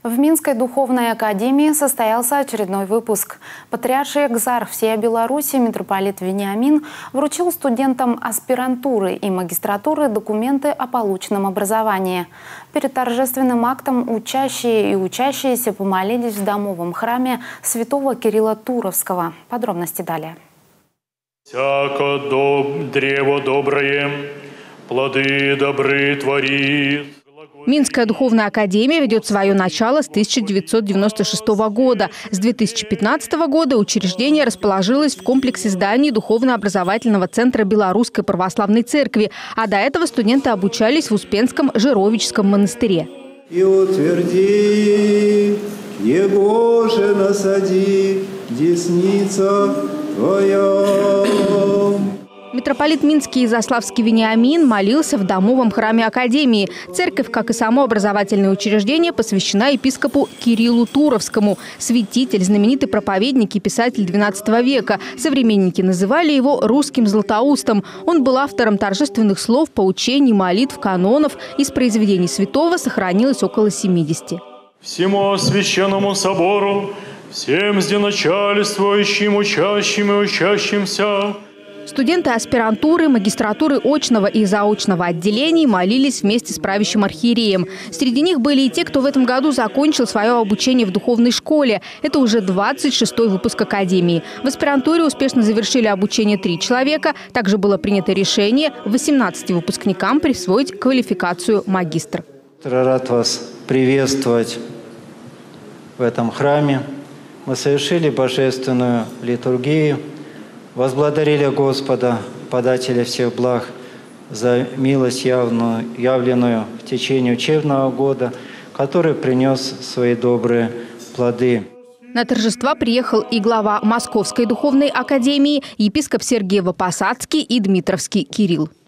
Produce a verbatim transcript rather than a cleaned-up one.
В Минской духовной академии состоялся очередной выпуск. Патриарший экзарх всей Беларуси митрополит Вениамин вручил студентам аспирантуры и магистратуры документы о полученном образовании. Перед торжественным актом учащие и учащиеся помолились в домовом храме святого Кирилла Туровского. Подробности далее. «Всяко доб... древо доброе, плоды добры творит». Минская духовная академия ведет свое начало с тысяча девятьсот девяносто шестого года. С две тысячи пятнадцатого года учреждение расположилось в комплексе зданий Духовно-образовательного центра Белорусской православной церкви, а до этого студенты обучались в Успенском Жировическом монастыре. И утверди, его же насади, десница твоя. Митрополит Минский и Заславский Вениамин молился в домовом храме академии. Церковь, как и само образовательное учреждение, посвящена епископу Кириллу Туровскому. Святитель, знаменитый проповедник и писатель двенадцатого века. Современники называли его русским Златоустом. Он был автором торжественных слов, поучений, молитв, канонов. Из произведений святого сохранилось около семидесяти. Всему священному собору, всем зденачальствующим, учащим и учащимся. Студенты аспирантуры, магистратуры очного и заочного отделений молились вместе с правящим архиереем. Среди них были и те, кто в этом году закончил свое обучение в духовной школе. Это уже двадцать шестой выпуск академии. В аспирантуре успешно завершили обучение три человека. Также было принято решение восемнадцати выпускникам присвоить квалификацию магистр. Рад вас приветствовать в этом храме. Мы совершили божественную литургию. Возблагодарили Господа, подателя всех благ, за милость явную, явленную в течение учебного года, который принес свои добрые плоды. На торжества приехал и глава Московской духовной академии, епископ Сергиево-Посадский и Дмитровский Кирилл.